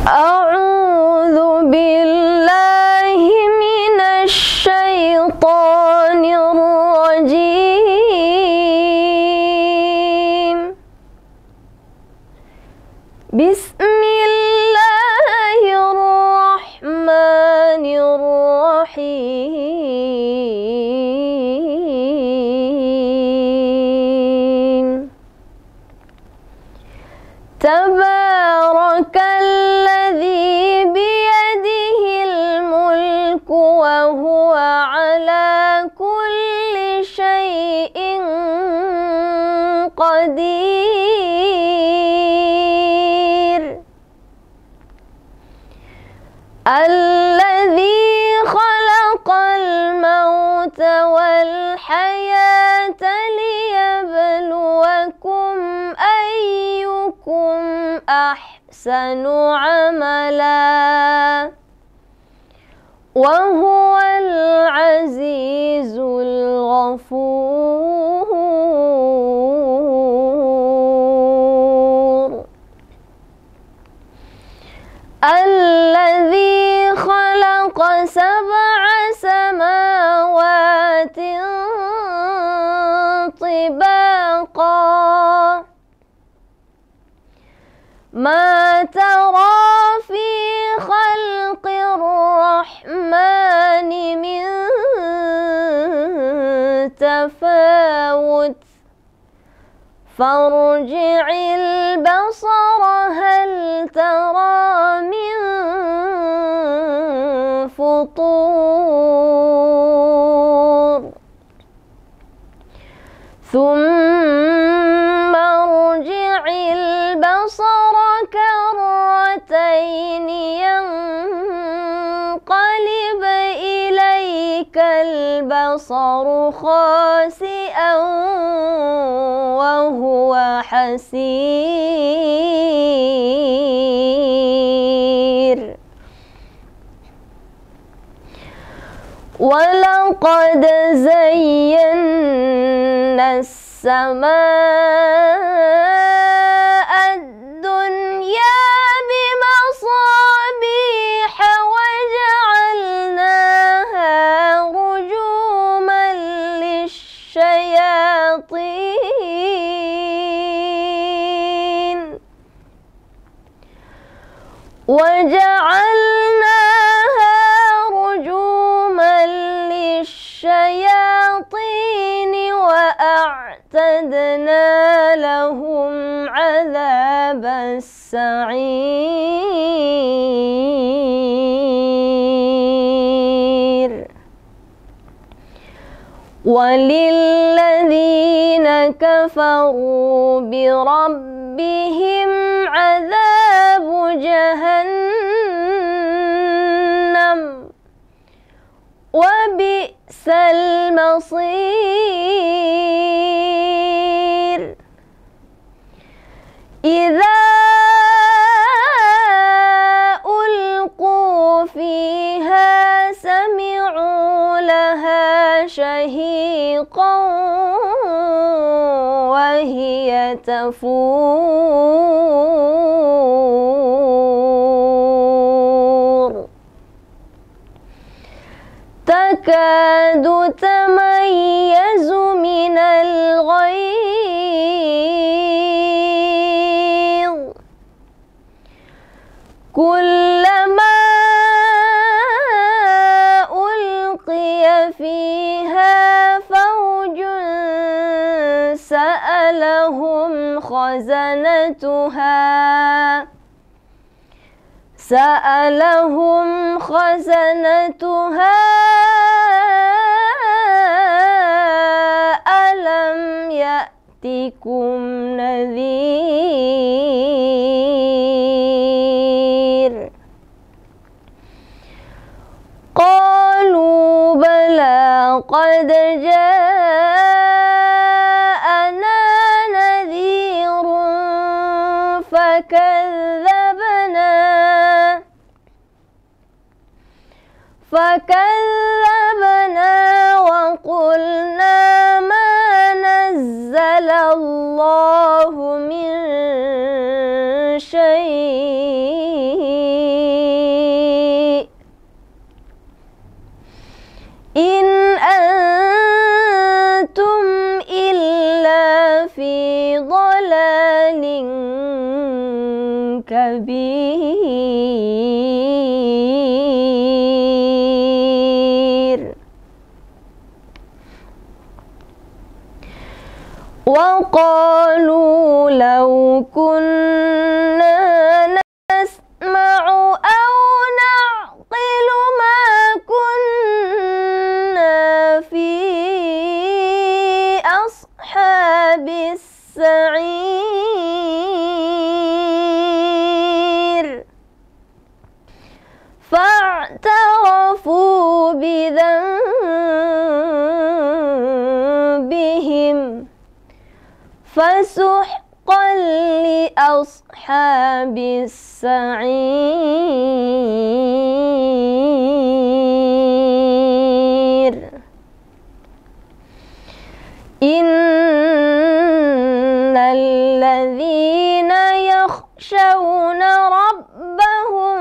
أعوذ بالله من الشيطان الرجيم. بسم الله الرحمن الرحيم. تبارك الذي بيده الملك وهو على كل شيء قدير. الذي خلق الموت والحياة ليبلوكم أيكم أحسن عملا وهو العزيز الغفور. الذي خلق 7 سماوات طباقا ما ترى في خلق الرحمن من تفاوت فارجع البصر هل ترى من فطور ثم ارجع البصر كرتين ينقلب إليك البصر خاسئا وهو حسير. ولقد زينا السماء الدنيا بمصابيح وجعلناها رجوما للشياطين وأعتدنا لهم عذاب السعير. وللذين كفروا بربهم عذاب جهنم وبئس المصير. إذا ألقوا فيها سمعوا لها شهيقا وهي تفور تكاد تميز من الغيظ كلما ألقي فيها فوج سألهم خزنتها ألم يأتكم نذير. قالوا بلى قد جاءنا نذير فكذبنا وقلنا ما نزل الله من شيء عمل كبير. وقالوا لو كنا نسمع أو نعقل ما كنا في أصحاب السعير. فاعترفوا بذنبهم فسحقا لأصحاب السعير. إن الذين يخشون ربهم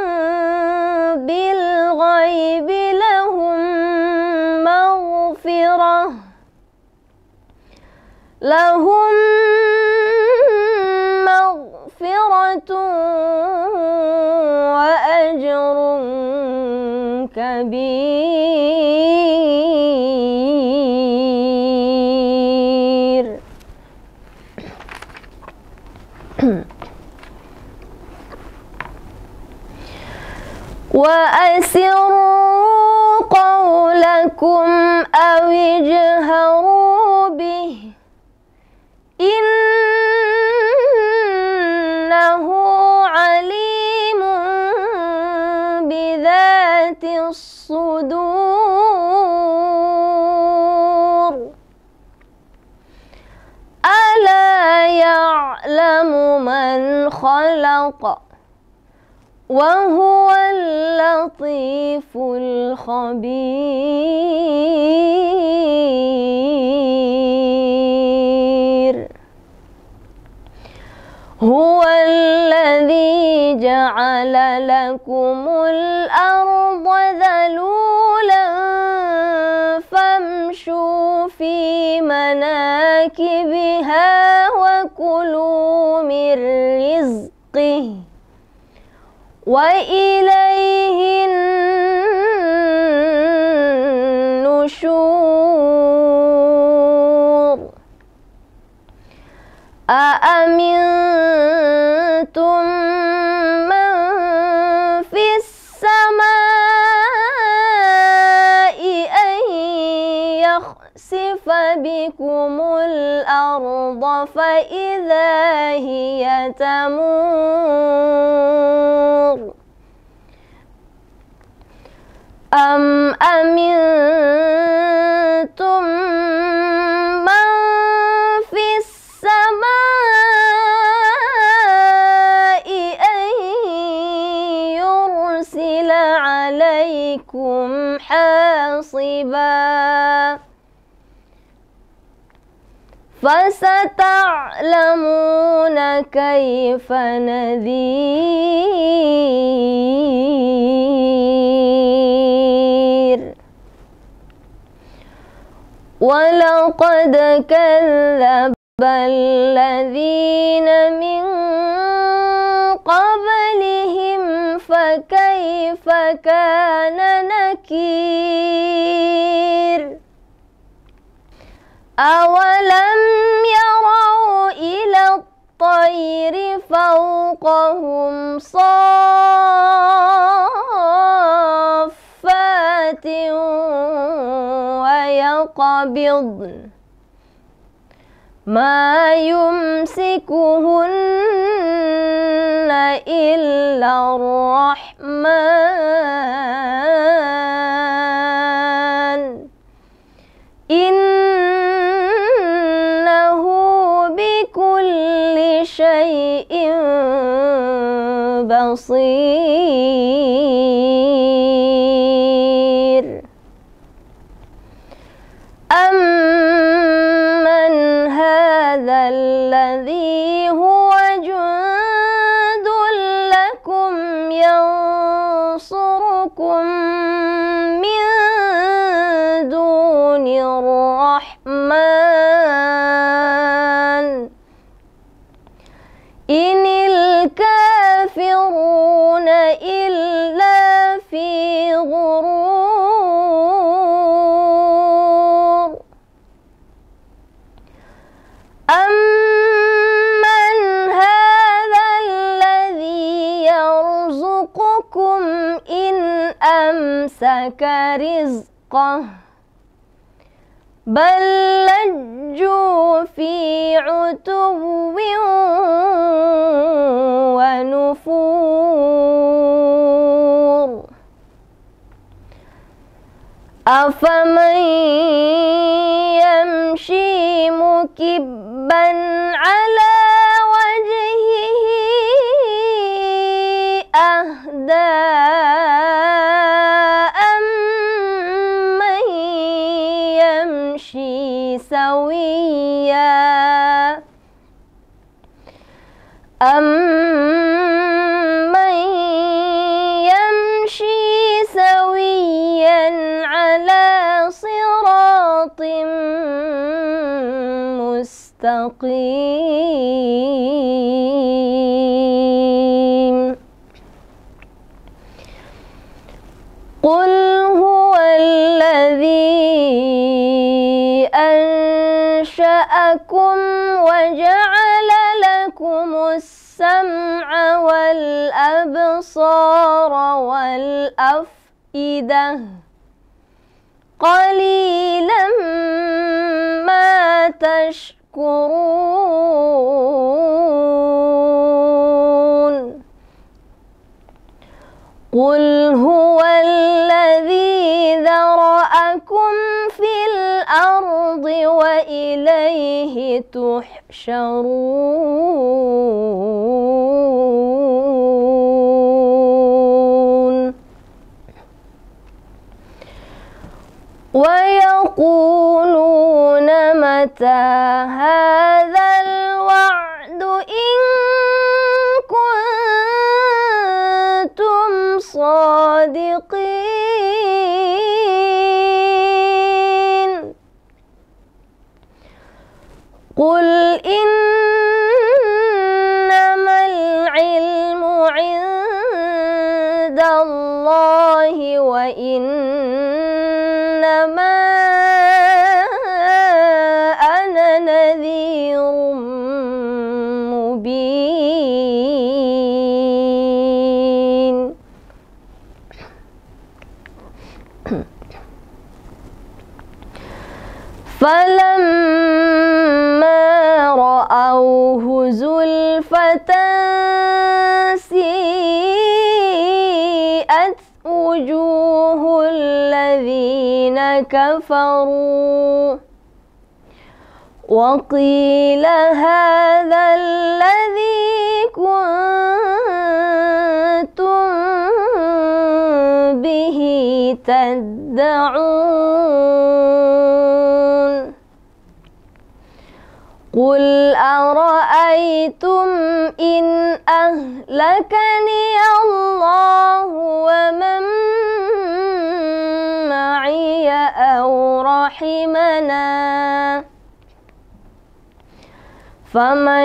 بالغيب لهم مغفرة وأجر كبير. وأسروا قولكم أو اجهروا به إنه عليم بذات الصدور. ألا يعلم من خلق وهو اللطيف الخبير. هو الذي جعل لكم الأرض ذلولا فامشوا في مناكبها وكلوا من رزقه وإليه النشور. أأمنتم من في السماء أن يخسف بكم الأرض فإذا هي تمور أم أمنتم من في السماء أن يرسل عليكم حاصبا فستعلمون كيف نذير. ولقد كذب الذين من قبلهم فكيف كان نكير. أولم يروا إلى الطير فوقهم صافات ويقبضن ما يمسكهن إلا الرحمن إنه بكل شيء بصير. أمن هذا الذي هو جند لكم ينصركم من دون الرحمن أمسك رزقه بل لجوا في عتو ونفور أفمن يمشي مكبا على وجهه أهدى أمن يمشي سويا على صراط مستقيم قل هو الذي أنشأكم وجعل لكم السمع والأبصار والأفئدة قليلا ما تشكرون قل هو الذي ذرأكم في الأرض وإليه تحشرون ويقولون متى هذا الوعد إن كنتم صادقين قل إنما العلم عند الله وإنما أنا نذير مبين فلما رأوه زلفة سيئت وجوه الذين كفروا وقيل هذا الذي كنتم به تدعون قل أرأيتم إن أهلكني الله ومن معي أو رحمنا فمن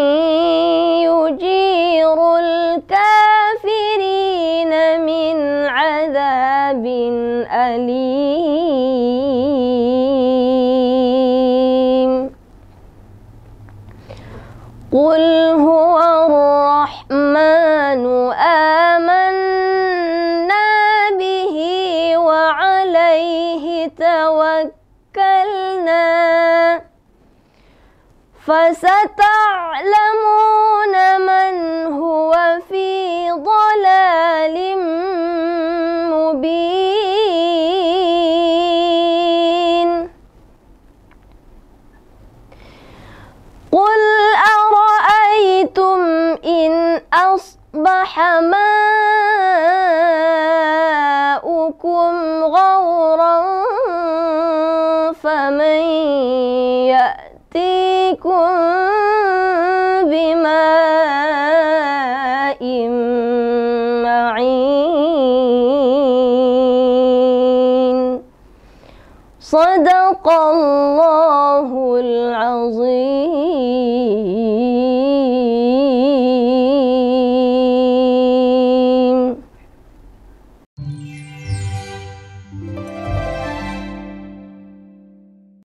يجير الكافرين من عذاب أليم قل هو الرحمن آمنا به وعليه توكلنا فستعلمون من هو في ضلال مبين قل أرأيتم إن أصبح ماؤكم غورا فمن يأتيكم بماء معين صدق الله العظيم.